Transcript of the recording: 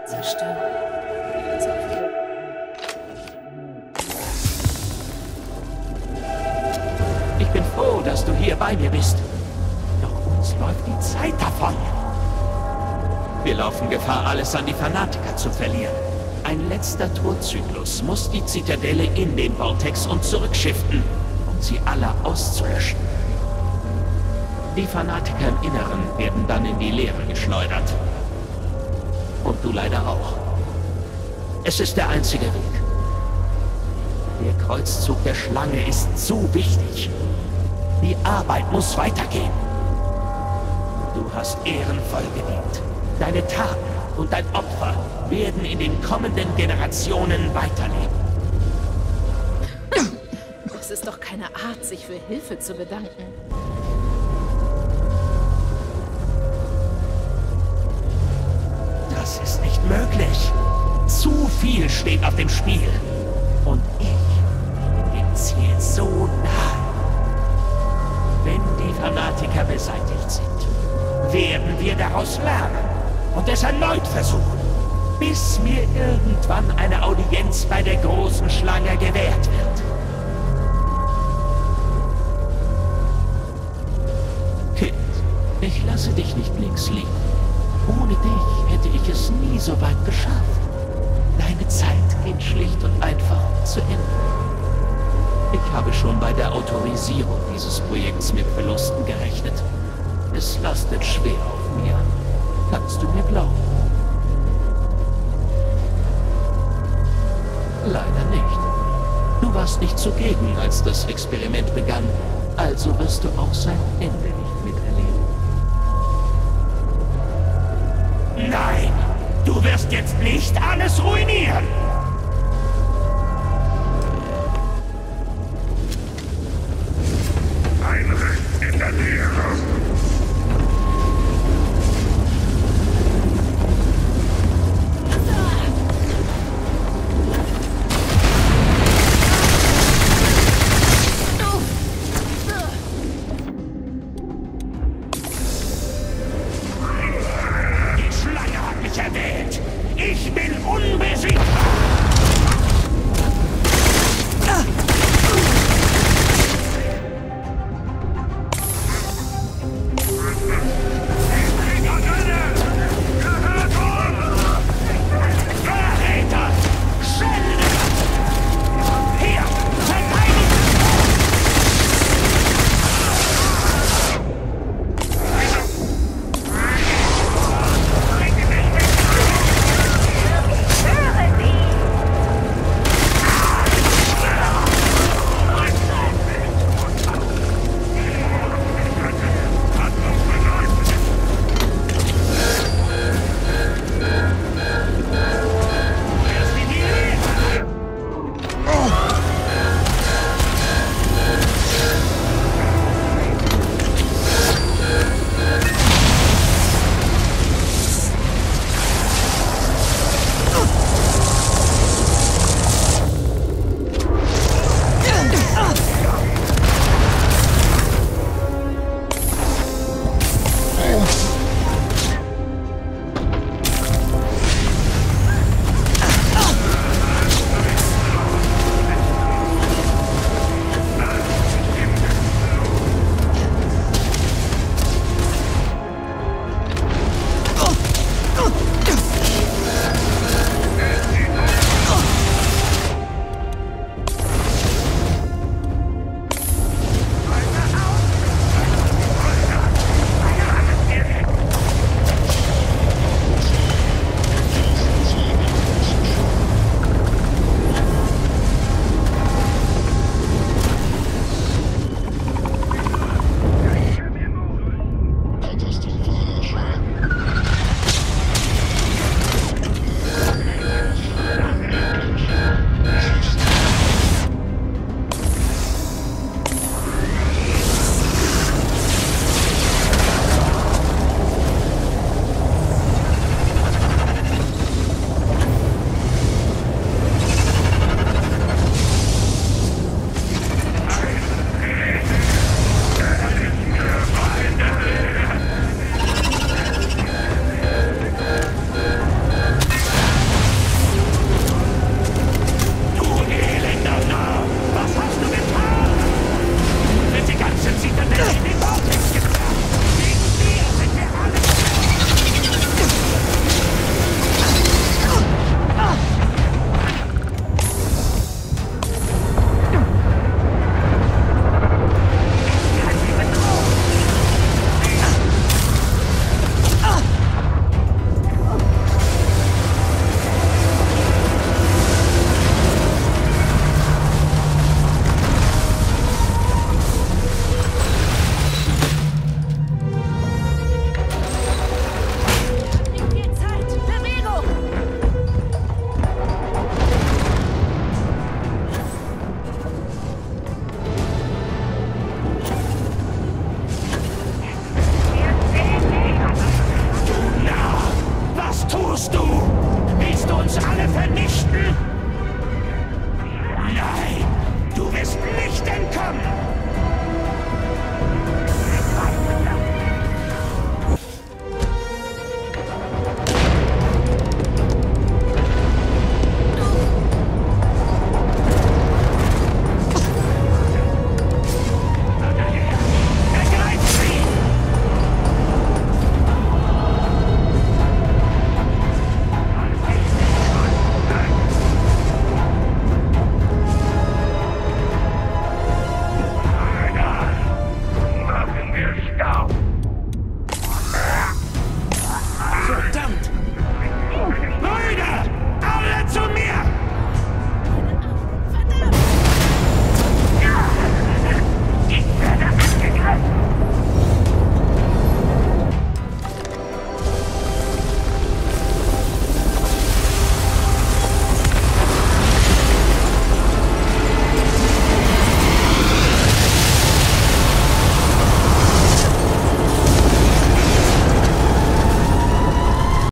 Zerstörung. Ich bin froh, dass du hier bei mir bist. Doch uns läuft die Zeit davon. Wir laufen Gefahr, alles an die Fanatiker zu verlieren. Ein letzter Torzyklus muss die Zitadelle in den Vortex und zurückschiften, um sie alle auszulöschen. Die Fanatiker im Inneren werden dann in die Leere geschleudert. Und du leider auch. Es ist der einzige Weg. Der Kreuzzug der Schlange ist zu wichtig. Die Arbeit muss weitergehen. Du hast ehrenvoll gedient. Deine Taten und dein Opfer werden in den kommenden Generationen weiterleben. Das ist doch keine Art, sich für Hilfe zu bedanken. Das ist nicht möglich. Zu viel steht auf dem Spiel. Und ich bin dem Ziel so nahe. Wenn die Fanatiker beseitigt sind, werden wir daraus lernen und es erneut versuchen, bis mir irgendwann eine Audienz bei der großen Schlange gewährt wird. Kind, ich lasse dich nicht links liegen. Ohne dich hätte ich es nie so weit geschafft. Deine Zeit geht schlicht und einfach zu Ende. Ich habe schon bei der Autorisierung dieses Projekts mit Verlusten gerechnet. Es lastet schwer auf mir. Kannst du mir glauben? Leider nicht. Du warst nicht zugegen, als das Experiment begann. Also wirst du auch sein Ende nicht miterleben. Nein! Du wirst jetzt nicht alles ruinieren!